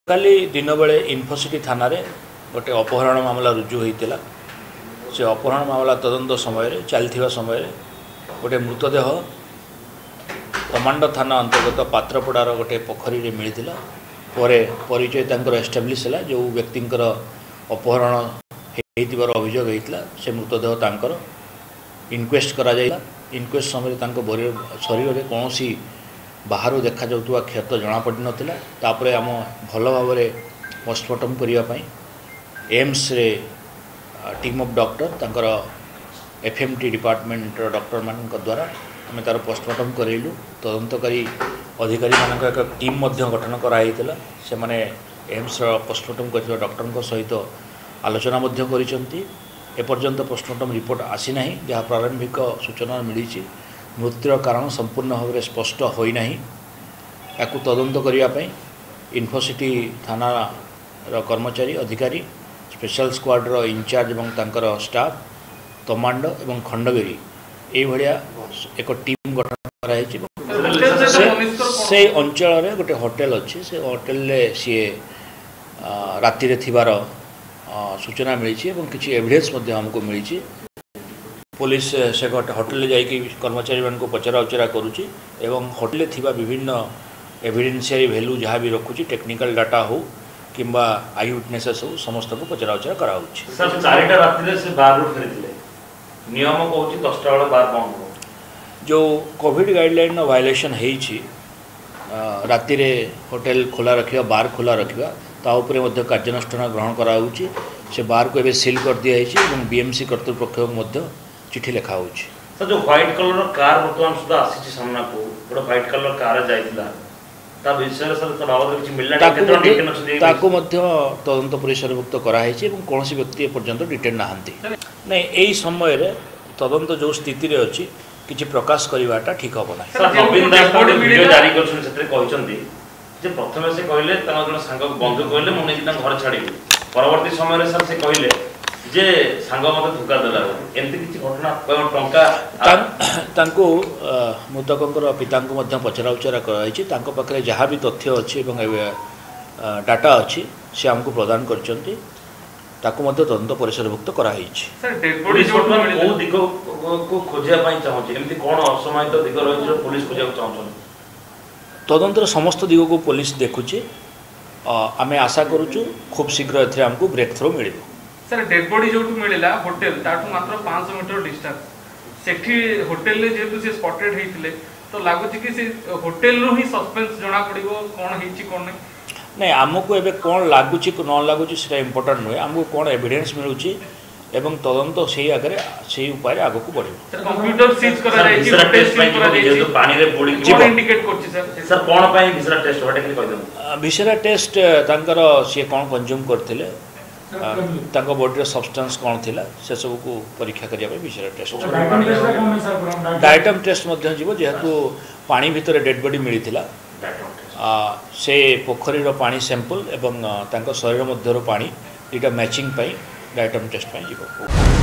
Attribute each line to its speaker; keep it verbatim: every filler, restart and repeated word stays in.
Speaker 1: काली दिन बेले इन्फोसिटी थाना रे गोटे अपहरण मामला रुजु होता से अपहरण मामला तदंत समय चलता समय गोटे मृतदेह कमांडो थाना अंतर्गत पात्रपड़ार गोटे पोखरी रे मिलता पर परिचय तांकर एस्टाब्लिश है जो व्यक्तिंकर अपहरण होइतिबार अभियोग होता से मृतदेह तांकर इनक्वेस्ट करा जाइला। इनक्वेस्ट समय शरीर में कौन बाहर देखा जाउतुवा क्षत जना पड़ी नथिला। तापरे आम भल भाव पोस्टमार्टम करने एम्स रे टीम ऑफ डॉक्टर तांकर एफएमटी डिपार्टमेंट डॉक्टर मान द्वारा आम तार पोस्टमार्टम करेलु। तदंतकारी अधिकारी मान एक टीम मध्य गठन कराइला। से माने एम्स पोस्टमार्टम कर डॉक्टर सहित आलोचना मध्य करिसंती। एपर्यंत पोस्टमार्टम रिपोर्ट आसी नाही। जहाँ प्रारंभिक सूचना मिली मृत्युर कारण संपूर्ण भाव में स्पष्ट होना या तदंत करने इन्फोसिटी थाना कर्मचारी अधिकारी स्पेशल स्क्वाड्र इंचार्ज और तांकर स्टाफ कमांडो एवं खंडगिरी ये एक टीम गठन कराई। से अंचल में गोटे होटेल अच्छी से होटेल सी राति थिबार सूचना मिली किसी एविडेंस हमको मिली। पुलिस से होटेल जाकि कर्मचारी मान को पचरा उचरा करुच्ची एवं होटेल थिबा विभिन्न एविडेंशियरी वैल्यू जहाँ भी रखुची टेक्निकल डाटा हो किंबा आई विटनेसेस हो समस्त को पचरा उचरा कराउची।
Speaker 2: सर चारिटा राति से बार रू फेरिथिले नियम कहूची दसटा वाला बार बंद हो।
Speaker 1: जो कोविड गाइडलाइन वायलेशन हेची राति रे होटेल खोला रखिया बार खोला रखिया ता उपरे मध्य कार्यानुष्ठान ग्रहण कराउची। से बार को एबे सील कर दिया हेची एवं बीएमसी कर्तृपक्ष मध्य चिठी लिखा हो।
Speaker 2: सर जो व्हाइट कलर कार बर्तमान सुधा आसी सामना को गोटे व्हाइट कलर कार जाइतिला ता विषय सर तो बाबद किछि मिलला केतन डिटेन अछि
Speaker 1: ताको मध्य तदंत परिसरभुक्त करा हेछि एवं कोनोसी व्यक्ति पर्यंत डिटेन नाहंती। नहीं एई समय रे तदंत जो स्थिति रे अछि किछि प्रकाश करिवाटा ठीक हो ना।
Speaker 2: सर नवीन दास कोड वीडियो जारी करछन सेते कहचंदी जे प्रथमे से कहले ता जण संग बंधु कहले मु नै कि घर छाडी परवर्ती समय रे सर से कहले जे सांग मत धोखा देला एमती किछि घटना टंका
Speaker 1: तांको मृतकंकर पिता को मध्य पचरा उचरा कराई। तांको पाखरे जहाँ भी तथ्य अच्छी एवं डाटा अच्छी से हमको प्रदान करचंती ताको मध्य तदंत परिसरभुक्त कराई।
Speaker 2: सर डेड बॉडी को दिग को खोजिया पई चाहछि एमती कोन असमायित दिग रहि जो पुलिस खोजिया चाहछन
Speaker 1: तदंतर समस्त दिग को पुलिस देखुची। आमे आशा करूछु खूब शीघ्र एथरे हमको ब्रेक थ्रू मिलिबो।
Speaker 3: सर डेड बॉडी जो मिलला होटेल ताठू मात्र पाँच सौ मीटर डिस्टेंस सेठी होटेल ले जेतु से स्पॉटेड हेतिले तो लागु कि से होटेल रो ही सस्पेंस जणा पड़िबो कोन हेची कोन नै
Speaker 1: नहीं आमको एबे कोन लागुची न लागुची सेटा इंपोर्टेंट नुहे। आमको कोन एविडेंस मिलुची एवं तदंत सेही आगरे सेही उपाय आगो को बढ़िबो।
Speaker 3: सर कंप्यूटर सीज करा जाय छी टेस्ट करा जाय छी
Speaker 2: जेतु पानी रे पड़ी
Speaker 3: कोन इंडिकेट करछि सर
Speaker 2: सर कोन पई विसरा टेस्ट होटे कि कहि दम
Speaker 1: विसरा टेस्ट तांकर से कोन कंज्यूम करथिले तांको बॉडी सब्सटेंस कौन थिला से सब को परीक्षा करिया विषय टेस्ट डायटम टेस्ट मध्य जीव जेहेतु पानी भितर डेड बॉडी मिलता से पोखरी पानी सैंपल एवं तांको शरीर मध्य पानी दुटा मैचिंग पाई डायटम टेस्ट पाई जीव।